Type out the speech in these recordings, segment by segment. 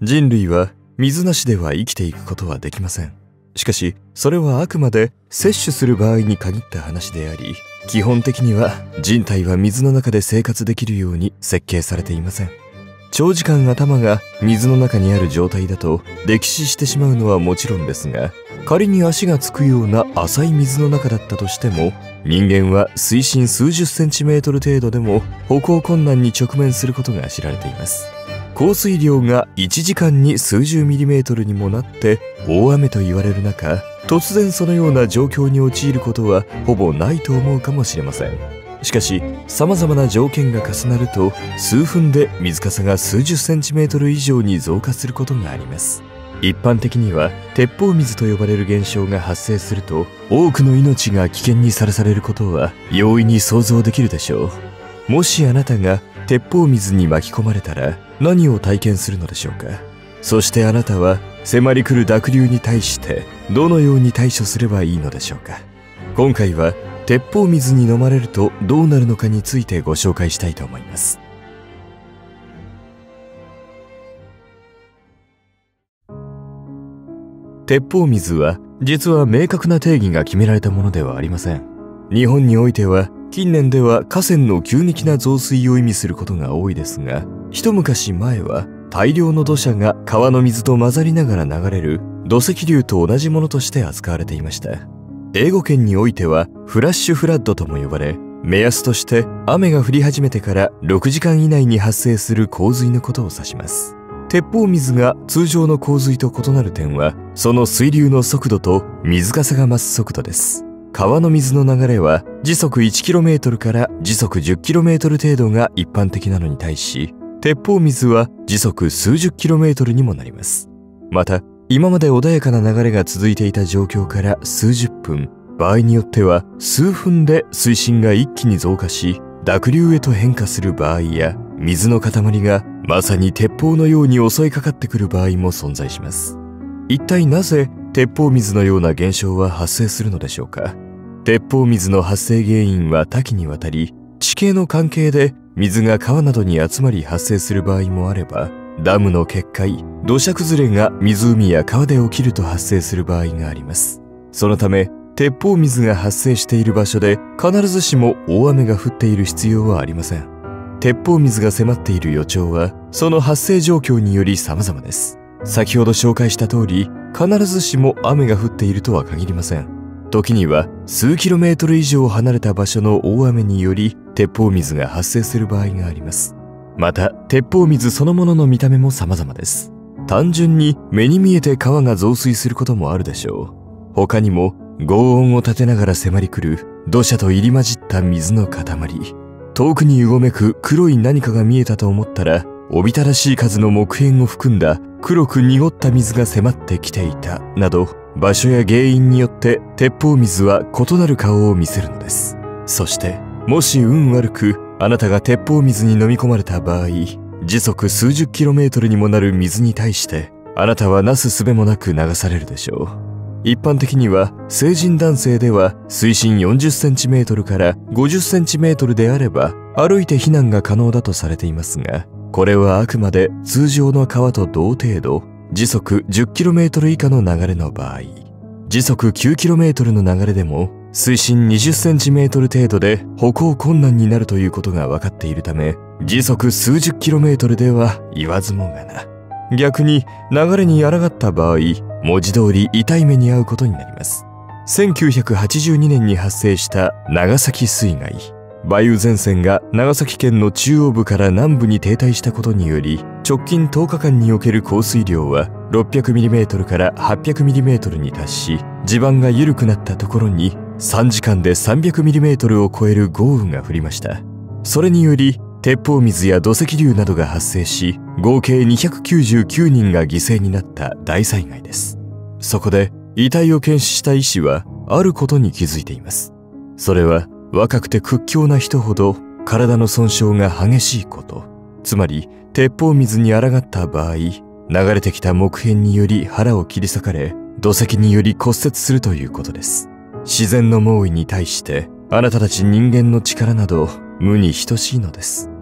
人類は水なしでは生きていくことはできません。しかし、それはあくまで摂取する場合に限った話であり、基本的には人体は水の中で生活できるように設計されていません。長時間頭が水の中にある状態だと溺死してしまうのはもちろんですが、仮に足がつくような浅い水の中だったとしても、人間は水深数十センチメートル程度でも歩行困難に直面することが知られています。降水量が1時間に数十ミリメートルにもなって大雨と言われる中、突然そのような状況に陥ることはほぼないと思うかもしれません。しかし、様々な条件が重なると、数分で水かさが数十センチメートル以上に増加することがあります。一般的には、鉄砲水と呼ばれる現象が発生すると、多くの命が危険にさらされることは容易に想像できるでしょう。もしあなたが鉄砲水に巻き込まれたら、何を体験するのでしょうか。そしてあなたは迫り来る濁流に対してどのように対処すればいいのでしょうか。今回は鉄砲水に飲まれるとどうなるのかについてご紹介したいと思います。鉄砲水は実は明確な定義が決められたものではありません。日本においては近年では河川の急激な増水を意味することが多いですが、一昔前は大量の土砂が川の水と混ざりながら流れる土石流と同じものとして扱われていました。英語圏においてはフラッシュフラッドとも呼ばれ、目安として雨が降り始めてから6時間以内に発生する洪水のことを指します。鉄砲水が通常の洪水と異なる点は、その水流の速度と水かさが増す速度です。川の水の流れは時速 1km から時速 10km 程度が一般的なのに対し、鉄砲水は時速数十 km にもなります。また、今まで穏やかな流れが続いていた状況から数十分、場合によっては数分で水深が一気に増加し、濁流へと変化する場合や、水の塊がまさに鉄砲のように襲いかかってくる場合も存在します。一体なぜ鉄砲水のような現象は発生するのでしょうか。鉄砲水の発生原因は多岐にわたり、地形の関係で水が川などに集まり発生する場合もあれば、ダムの決壊、土砂崩れが湖や川で起きると発生する場合があります。そのため、鉄砲水が発生している場所で必ずしも大雨が降っている必要はありません。鉄砲水が迫っている予兆は、その発生状況により様々です。先ほど紹介した通り、必ずしも雨が降っているとは限りません。時には数キロメートル以上離れた場所の大雨により鉄砲水が発生する場合があります。また、鉄砲水そのものの見た目も様々です。単純に目に見えて川が増水することもあるでしょう。他にも、轟音を立てながら迫り来る土砂と入り混じった水の塊。遠くにうごめく黒い何かが見えたと思ったら、おびただしい数の木片を含んだ黒く濁った水が迫ってきていた、など、場所や原因によって鉄砲水は異なる顔を見せるのです。そして、もし運悪くあなたが鉄砲水に飲み込まれた場合、時速数十 km にもなる水に対してあなたはなすすべもなく流されるでしょう。一般的には成人男性では水深 40cm から 50cm であれば歩いて避難が可能だとされていますが、これはあくまで通常の川と同程度、時速 10km 以下の流れの場合、時速 9km の流れでも水深 20cm 程度で歩行困難になるということが分かっているため、時速数十 km では言わずもがな。逆に流れに抗った場合、文字通り痛い目に遭うことになります。1982年に発生した長崎水害。梅雨前線が長崎県の中央部から南部に停滞したことにより、直近10日間における降水量は 600mm から 800mm に達し、地盤が緩くなったところに3時間で 300mm を超える豪雨が降りました。それにより、鉄砲水や土石流などが発生し、合計299人が犠牲になった大災害です。そこで、遺体を検視した医師は、あることに気づいています。それは、若くて屈強な人ほど、体の損傷が激しいこと。つまり、鉄砲水に抗った場合、流れてきた木片により腹を切り裂かれ、土石により骨折するということです。自然の猛威に対して、あなたたち人間の力など、無に等しいのです。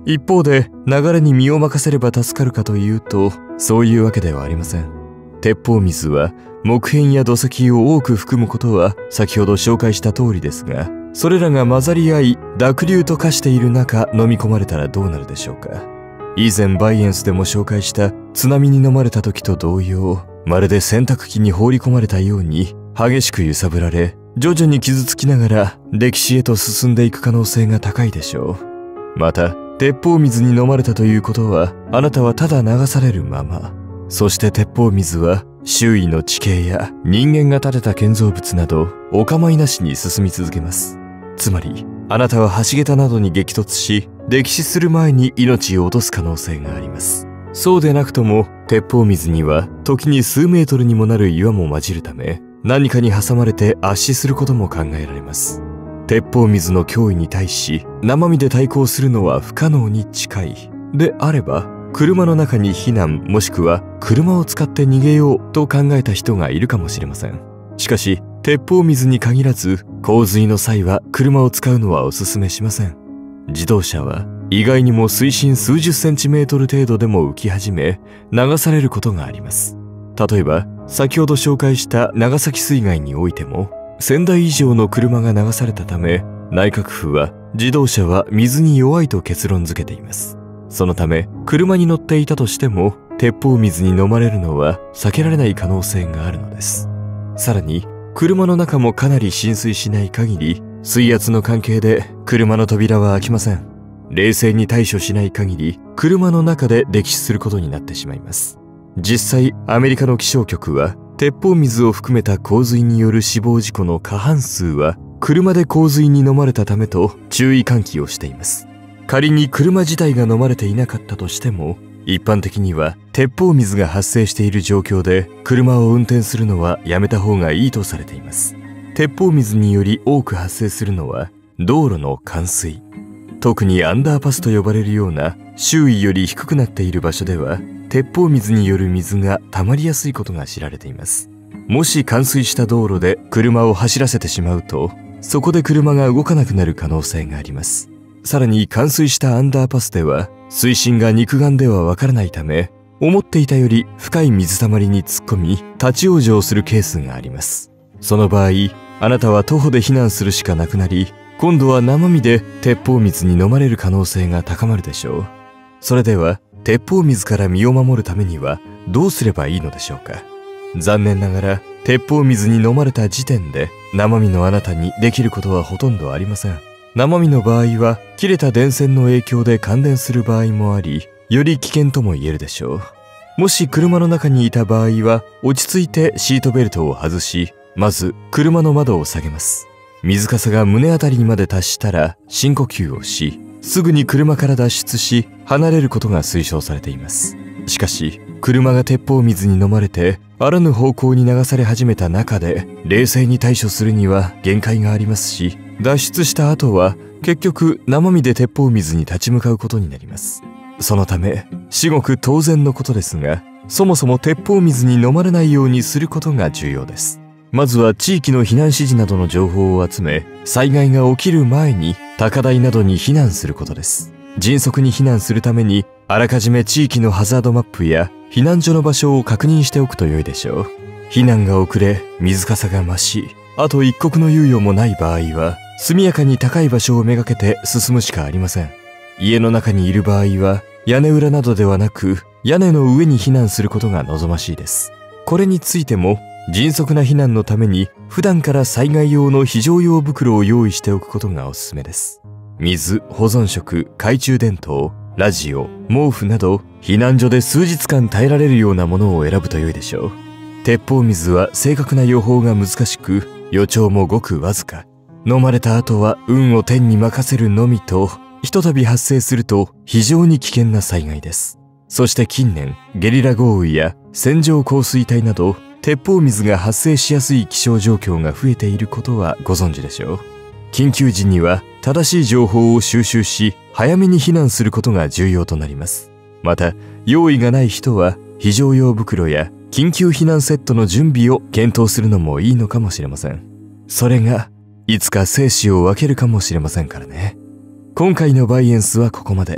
一方で流れに身を任せれば助かるかというと、そういうわけではありません。鉄砲水は木片や土石を多く含むことは先ほど紹介した通りですが、それらが混ざり合い濁流と化している中飲み込まれたらどうなるでしょうか。以前バイエンスでも紹介した津波に飲まれた時と同様、まるで洗濯機に放り込まれたように激しく揺さぶられ、徐々に傷つきながら歴史へと進んでいく可能性が高いでしょう。また鉄砲水に飲まれたということは、あなたはただ流されるまま、そして鉄砲水は周囲の地形や人間が建てた建造物などお構いなしに進み続けます。つまりあなたは橋桁などに激突し、溺死する前に命を落とす可能性があります。そうでなくとも鉄砲水には時に数メートルにもなる岩も混じるため、何かに挟まれて圧死することも考えられます。鉄砲水の脅威に対し生身で対抗するのは不可能に近いであれば、車の中に避難もしくは車を使って逃げようと考えた人がいるかもしれません。しかし鉄砲水に限らず、洪水の際は車を使うのはお勧めしません。自動車は意外にも水深数十センチメートル程度でも浮き始め、流されることがあります。例えば先ほど紹介した長崎水害においても、1000台以上の車が流されたため、内閣府は自動車は水に弱いと結論付けています。そのため車に乗っていたとしても鉄砲水に飲まれるのは避けられない可能性があるのです。さらに車の中もかなり浸水しない限り、水圧の関係で車の扉は開きません。冷静に対処しない限り車の中で溺死することになってしまいます。実際アメリカの気象局は鉄砲水を含めた洪水による死亡事故の過半数は車で洪水に飲まれたためと注意喚起をしています。仮に車自体が飲まれていなかったとしても、一般的には鉄砲水が発生している状況で車を運転するのはやめた方がいいとされています。鉄砲水により多く発生するのは道路の冠水、特にアンダーパスと呼ばれるような周囲より低くなっている場所では鉄砲水による水が溜まりやすいことが知られています。もし冠水した道路で車を走らせてしまうと、そこで車が動かなくなる可能性があります。さらに冠水したアンダーパスでは水深が肉眼ではわからないため、思っていたより深い水たまりに突っ込み立ち往生するケースがあります。その場合、あなたは徒歩で避難するしかなくなり、今度は生身で鉄砲水に飲まれる可能性が高まるでしょう。それでは鉄砲水から身を守るためにはどうすればいいのでしょうか。残念ながら鉄砲水に飲まれた時点で生身のあなたにできることはほとんどありません。生身の場合は切れた電線の影響で感電する場合もあり、より危険とも言えるでしょう。もし車の中にいた場合は落ち着いてシートベルトを外し、まず車の窓を下げます。水かさが胸あたりにまで達したら深呼吸をし、すぐに車から脱出し離れることが推奨されています。しかし車が鉄砲水に飲まれてあらぬ方向に流され始めた中で冷静に対処するには限界がありますし、脱出した後は結局生身で鉄砲水に立ち向かうことになります。そのため至極当然のことですが、そもそも鉄砲水に飲まれないようにすることが重要です。まずは地域の避難指示などの情報を集め、災害が起きる前に高台などに避難することです。迅速に避難するためにあらかじめ地域のハザードマップや避難所の場所を確認しておくと良いでしょう。避難が遅れ水かさが増し、あと一刻の猶予もない場合は速やかに高い場所をめがけて進むしかありません。家の中にいる場合は屋根裏などではなく屋根の上に避難することが望ましいです。これについても迅速な避難のために普段から災害用の非常用袋を用意しておくことがおすすめです。水、保存食、懐中電灯、ラジオ、毛布など避難所で数日間耐えられるようなものを選ぶと良いでしょう。鉄砲水は正確な予報が難しく、予兆もごくわずか。飲まれた後は運を天に任せるのみと、ひとたび発生すると非常に危険な災害です。そして近年ゲリラ豪雨や線状降水帯など鉄砲水が発生しやすい気象状況が増えていることはご存知でしょう。緊急時には正しい情報を収集し早めに避難することが重要となります。また用意がない人は非常用袋や緊急避難セットの準備を検討するのもいいのかもしれません。それがいつか生死を分けるかもしれませんからね。今回のバイエンスはここまで。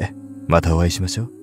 またお会いしましょう。